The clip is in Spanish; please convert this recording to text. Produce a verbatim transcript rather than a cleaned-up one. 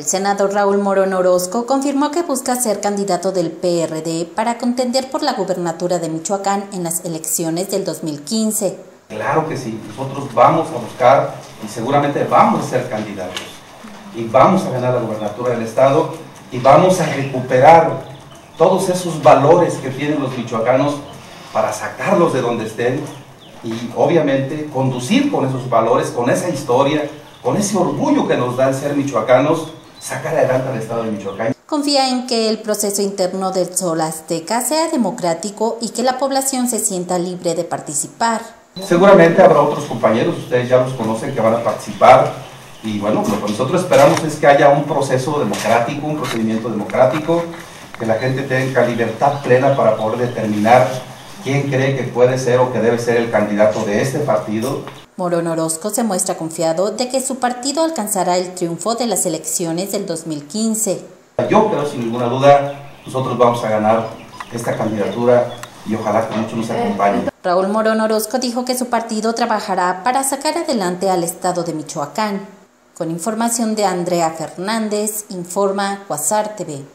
El senador Raúl Morón Orozco confirmó que busca ser candidato del P R D para contender por la gubernatura de Michoacán en las elecciones del dos mil quince. Claro que sí, nosotros vamos a buscar y seguramente vamos a ser candidatos y vamos a ganar la gubernatura del estado y vamos a recuperar todos esos valores que tienen los michoacanos para sacarlos de donde estén y obviamente conducir con esos valores, con esa historia, con ese orgullo que nos da el ser michoacanos, sacar adelante al estado de Michoacán. Confía en que el proceso interno del Sol Azteca sea democrático y que la población se sienta libre de participar. Seguramente habrá otros compañeros, ustedes ya los conocen, que van a participar y bueno, lo que nosotros esperamos es que haya un proceso democrático, un procedimiento democrático, que la gente tenga libertad plena para poder determinar quién cree que puede ser o que debe ser el candidato de este partido. Morón Orozco se muestra confiado de que su partido alcanzará el triunfo de las elecciones del dos mil quince. Yo creo sin ninguna duda nosotros vamos a ganar esta candidatura y ojalá que muchos nos acompañen. Raúl Morón Orozco dijo que su partido trabajará para sacar adelante al estado de Michoacán. Con información de Andrea Fernández, informa Quasar T V.